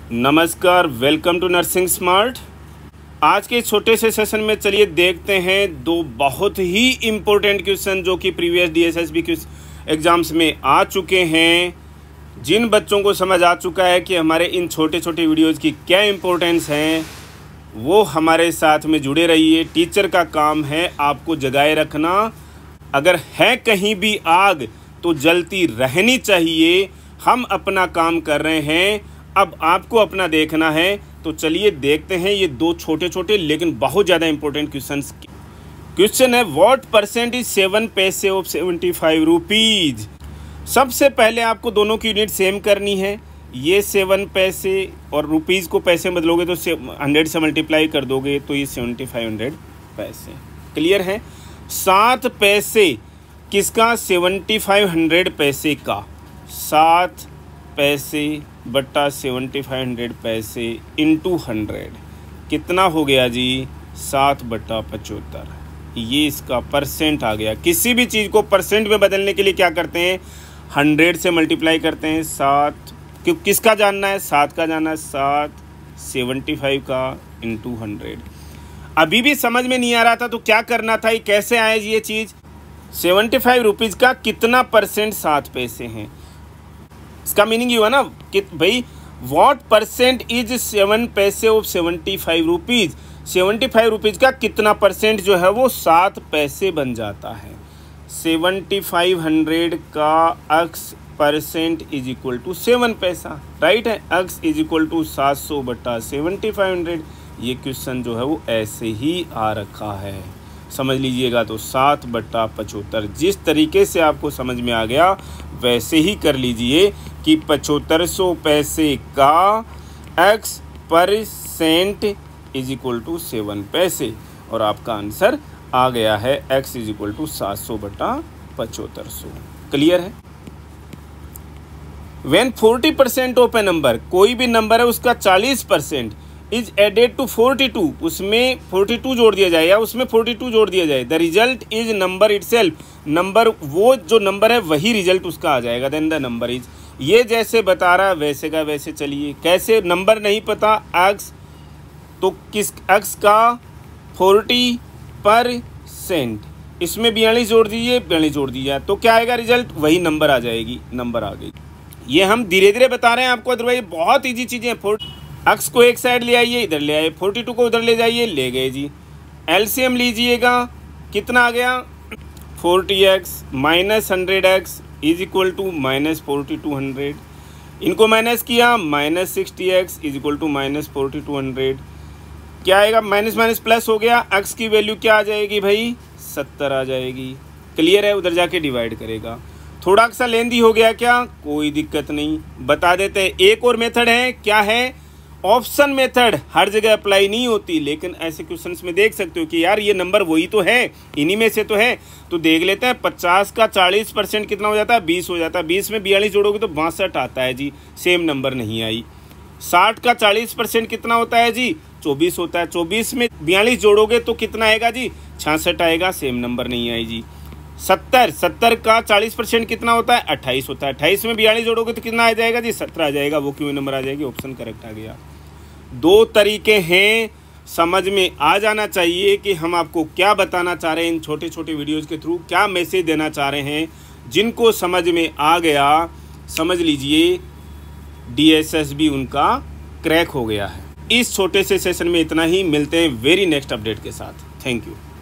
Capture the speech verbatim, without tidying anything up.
नमस्कार, welcome to nursing smart. आज के छोटे से सेशन में चलिए देखते हैं दो बहुत ही इम्पोर्टेंट क्वेश्चन जो कि प्रीवियस डीएसएसबी एग्ज़ाम्स में आ चुके हैं। जिन बच्चों को समझ आ चुका है कि हमारे इन छोटे छोटे वीडियोज़ की क्या इम्पोर्टेंस हैं, वो हमारे साथ में जुड़े रहिए। टीचर का काम है आपको जगाए रखना। अगर है कहीं भी आग तो जलती रहनी चाहिए। हम अपना काम कर रहे हैं, अब आपको अपना देखना है। तो चलिए देखते हैं ये दो छोटे छोटे लेकिन बहुत ज़्यादा इंपॉर्टेंट क्वेश्चंस। क्वेश्चन है व्हाट परसेंट इज सेवन पैसे ऑफ सेवेंटी फाइव रुपीज़। सबसे पहले आपको दोनों की यूनिट सेम करनी है। ये सेवन पैसे और रुपीज़ को पैसे में बदलोगे तो हंड्रेड से मल्टीप्लाई कर दोगे तो ये सेवेंटी फाइव हंड्रेड पैसे। क्लियर है। सात पैसे किसका? सेवेंटी फाइव हंड्रेड पैसे का। सात पैसे बट्टा सेवेंटी फाइव हंड्रेड पैसे इंटू हंड्रेड कितना हो गया जी? सात बट्टा पचहत्तर। ये इसका परसेंट आ गया। किसी भी चीज़ को परसेंट में बदलने के लिए क्या करते हैं? हंड्रेड से मल्टीप्लाई करते हैं। सात क्यों किसका जानना है? सात का जानना है। सात सेवेंटी फाइव का इंटू हंड्रेड। अभी भी समझ में नहीं आ रहा था तो क्या करना था? ये कैसे आए ये चीज़? सेवेंटी फाइव रुपीज़ का कितना परसेंट सात पैसे हैं? इसका मीनिंग ये हुआ ना कि भाई व्हाट परसेंट इज सेवन पैसे of seventy five rupees. Seventy five rupees का कितना परसेंट जो है वो सात पैसे बन जाता है। सेवेंटी फाइव हंड्रेड का x percent is equal to seven पैसा। राइट है। एक्स इज इक्वल टू सात सौ बटा सेवेंटी फाइव हंड्रेड। ये क्वेश्चन जो है वो ऐसे ही आ रखा है, समझ लीजिएगा। तो सात बट्टा पचहत्तर जिस तरीके से आपको समझ में आ गया वैसे ही कर लीजिए कि पचहत्तर सौ पैसे का x percent is equal to seven पैसे और आपका आंसर आ गया है एक्स इज इक्वल टू सात सौ बटा पचहत्तर सौ। क्लियर है। When forty percent of a number, कोई भी नंबर है उसका चालीस percent is added to forty two, उसमें फोर्टी टू जोड़ दिया जाए या उसमें फोर्टी टू जोड़ दिया जाए। The result is number itself, number वो जो नंबर है वही रिजल्ट उसका आ जाएगा। देन द नंबर इज, ये जैसे बता रहा है वैसे का वैसे चलिए। कैसे? नंबर नहीं पता एक्स, तो किस एक्स का फोर्टी परसेंट, इसमें बयालीस जोड़ दीजिए, बयालीस जोड़ दीजिए तो क्या आएगा रिजल्ट? वही नंबर आ जाएगी, नंबर आ गई। ये हम धीरे धीरे बता रहे हैं आपको, अदरवाइज बहुत ईजी चीज़ें हैं। फोर्टी एक्स को एक साइड ले आइए, इधर ले आइए, फोर्टी टू को उधर ले जाइए, ले गए जी। एलसीएम लीजिएगा, कितना आ गया? Forty x minus hundred x is equal to minus forty two hundred. इनको माइनस किया, minus sixty x is equal to minus forty two hundred. क्या आएगा? माइनस माइनस प्लस हो गया। एक्स की वैल्यू क्या आ जाएगी भाई? सत्तर आ जाएगी। क्लियर है। उधर जाके डिवाइड करेगा। थोड़ा सा लेंदी हो गया क्या? कोई दिक्कत नहीं, बता देते हैं। एक और मेथड है, क्या है? Option method. हर जगह अप्लाई नहीं होती लेकिन ऐसे क्वेश्चंस में देख सकते हो कि यार ये नंबर वही तो है, इन्हीं में से तो है। तो देख लेते हैं। पचास का चालीस परसेंट कितना हो जाता है? बीस हो जाता है। बीस में बयालीस जोड़ोगे तो बासठ आता है जी, सेम नंबर नहीं आई। साठ का चालीस परसेंट कितना होता है जी? चौबीस होता है। चौबीस में बयालीस जोड़ोगे तो कितना आएगा जी? छियासठ आएगा, सेम नंबर नहीं आई जी। सत्तर सत्तर का चालीस परसेंट कितना होता है? अट्ठाईस होता है। अट्ठाईस में बयालीस जोड़ोगे तो कितना आ जाएगा जी? सत्रह आ जाएगा। वो क्यों नंबर आ जाएगी? ऑप्शन करेक्ट आ गया। दो तरीके हैं, समझ में आ जाना चाहिए कि हम आपको क्या बताना चाह रहे हैं इन छोटे छोटे वीडियोज़ के थ्रू, क्या मैसेज देना चाह रहे हैं। जिनको समझ में आ गया समझ लीजिए डीएसएसबी उनका क्रैक हो गया है। इस छोटे से सेशन में इतना ही। मिलते हैं वेरी नेक्स्ट अपडेट के साथ। Thank you.